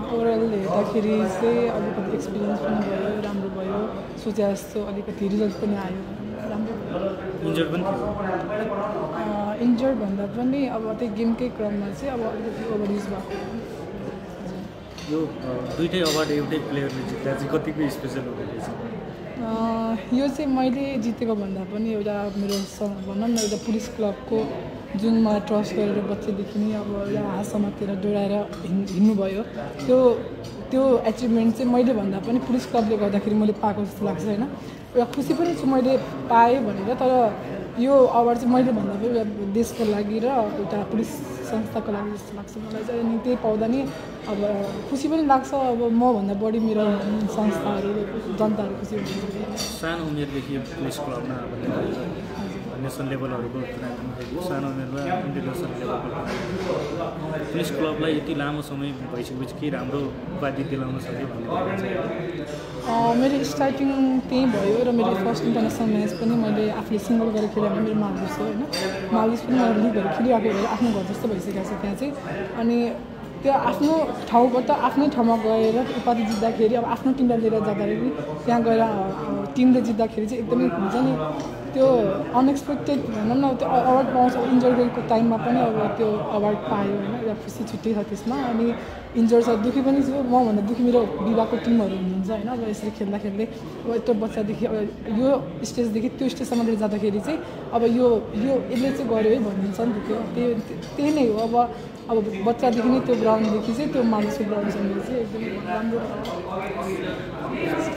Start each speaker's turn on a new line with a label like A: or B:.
A: Overall हेर्दाखेरि चाहिँ अलिकति एक्सपिरियन्स पनि भयो, राम्रो भयो, सोचे जस्तो अलिकति रिजल्ट पनि आयो, राम्रो इन्जर्ड भन्दा पनि अब त्यो गेमकै क्रममा चाहिँ अब अलिकति ओभरयुज भएको।
B: यो दुईटै अवार्ड एउटै प्लेयरले जित्दा चाहिँ कतिको स्पेसल हो?
A: यो चाहिँ मैले जितेको भन्दा पनि एउटा मेरो भनौँ न एउटा पुलिस क्लबको जुन मलाई ट्रस्ट गरेर बच्चैदेखि नै अब एउटा हातसम्मतिर डोराएर हिँड्नुभयो, त्यो एचिभमेन्ट चाहिँ मैले भन्दा पनि पुलिस क्लबले गर्दाखेरि मैले पाएको जस्तो लाग्छ होइन। एउटा खुसी पनि छु मैले पाएँ भनेर, तर यो अवार्ड चाहिँ मैले भन्दा पनि एउटा देशको लागि र एउटा पुलिस संस्थाको लागि जस्तो लाग्छ मलाई चाहिँ। अनि त्यही पाउँदा नि अब खुसी पनि लाग्छ, अब मभन्दा बढी मेरो संस्थाहरू जनताहरू खुसी हुन्छ।
B: सानो उमेरदेखि पुलिस क्लबमा नेसनल लेभलहरूको टुर्नामेन्ट सानो उमेरमा इन्टरनेसनल लेभलको पुलिस क्लबलाई यति लामो समय भइसकेपछि के राम्रो उपाधि दिलाउन सक्यो भन्ने?
A: मेरो स्टार्टिङ त्यही भयो र मेरो फर्स्ट इन्टरनेसनल म्याच पनि मैले आफूले सिङ्गल गरेर खेलेँ भने मेरो मालदिप्स हो होइन। मालदिप्स पनि मैले लिगहरू खेलिरहेको भएर आफ्नो घर जस्तो भइसकेको छ त्यहाँ चाहिँ। अनि त्यो आफ्नो ठाउँबाट आफ्नै ठाउँमा गएर उपाधि जित्दाखेरि अब आफ्नो टिमलाई लिएर जाँदाखेरि त्यहाँ गएर टिमले जित्दाखेरि चाहिँ एकदमै हुन्छ नि त्यो अनएक्सपेक्टेड भनौँ न, त्यो अवार्ड पाउँछ। इन्जर्डको टाइममा पनि अब त्यो अवार्ड पायो होइन, एउटा खुसी छुट्टै छ त्यसमा। अनि इन्जर्ड छ, दुःखी पनि छु, मभन्दा दुःखी मेरो विभागको टिमहरू हुनुहुन्छ होइन। अब यसरी खेल्दा खेल्दै अब यत्रो बच्चादेखि अब यो स्टेजदेखि त्यो स्टेजसम्म लिएर जाँदाखेरि चाहिँ अब यो यसले चाहिँ गर्यो है भनिन्छ नि त। त्यही नै हो। अब बच्चादेखि नै त्यो ग्राउन्डदेखि चाहिँ त्यो मानिसको ग्राउन्डसम्म चाहिँ एकदमै राम्रो।